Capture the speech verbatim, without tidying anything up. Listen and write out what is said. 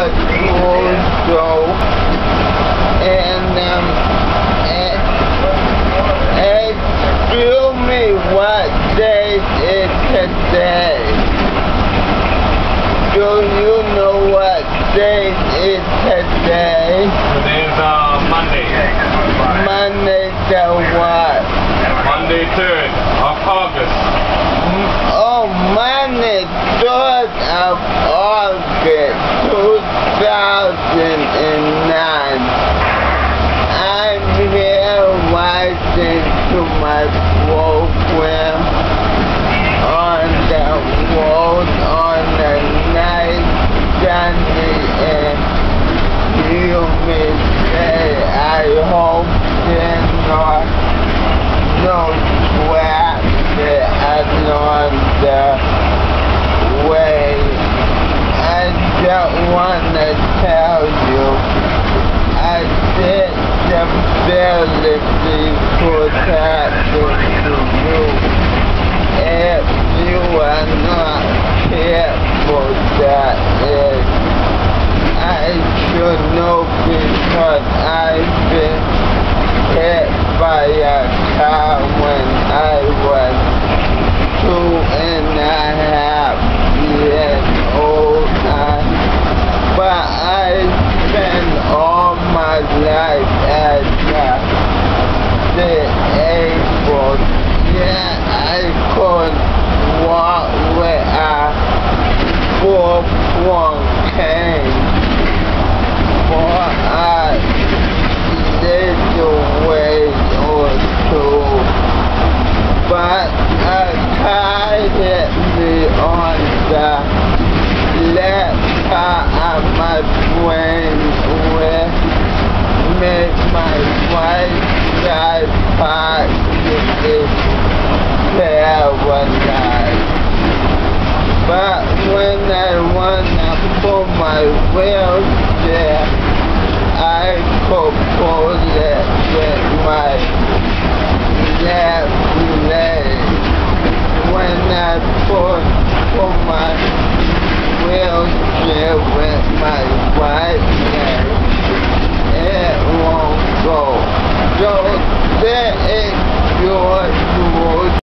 a school show, and um, and, excuse me, what day is today? Do you know what day is today? Today's uh, Monday. Monday to what? Monday third of August. Oh, Monday third of August two thousand nine. I'm here watching to my program on the road on the night Sunday, and humid day. I hope there's not no traffic along the way. I just want to tell you, I did the ability protection to you. If you are not careful, that is, I should know because I've been hit by a car when I was two and a half years old. I, but I spent all my life as a disabled. Yeah, I could walk with a four-point cane for a little way or two, but a car hit me on the left side of my brain, which made my right side partially paralyzed. But when I wanna pull my wheelchair